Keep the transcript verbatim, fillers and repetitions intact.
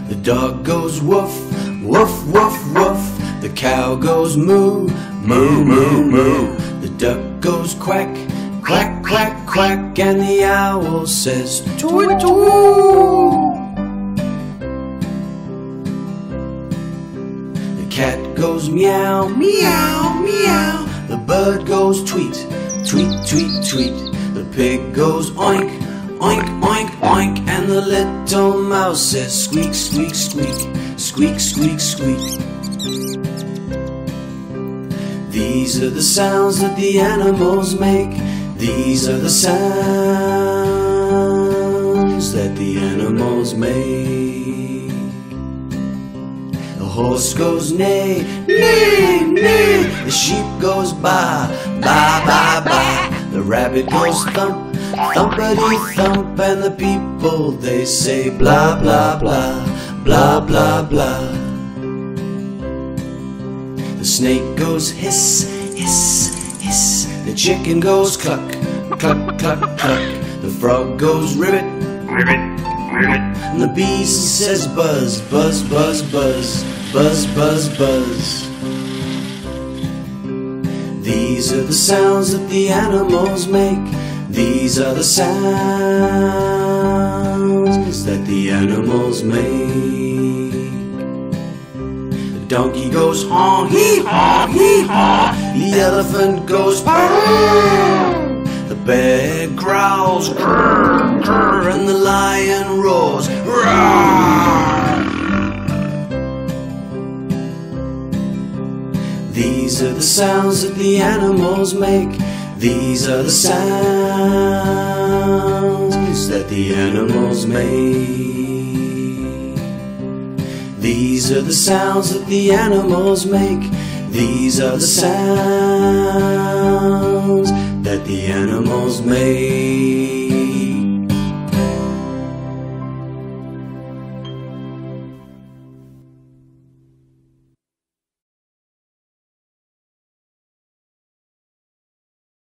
The dog goes woof, woof, woof, woof. The cow goes moo, moo, moo, moo. The duck goes quack, quack, quack, quack. And the owl says tweet, tweet. The cat goes meow, meow, meow. The bird goes tweet, tweet, tweet, tweet. The pig goes oink, oink, oink, oink. And the little mouse says squeak, squeak, squeak, squeak, squeak, squeak. These are the sounds that the animals make. These are the sounds that the animals make. The horse goes neigh, neigh, neigh. The sheep goes baa, baa, baa, baa. The rabbit goes thump, thumpity thump. And the people, they say blah, blah, blah, blah, blah, blah. The snake goes hiss, hiss, hiss. The chicken goes cluck, cluck, cluck, cluck. The frog goes ribbit, ribbit, ribbit. And the bee says buzz, buzz, buzz, buzz, buzz, buzz, buzz. These are the sounds that the animals make. These are the sounds that the animals make. The donkey goes haw, hee haw, hee haw. The elephant goes purr. The bear growls grr, grr. And the lion roars roar. These are the sounds that the animals make. These are the sounds that the animals make. These are the sounds that the animals make. These are the sounds that the animals make.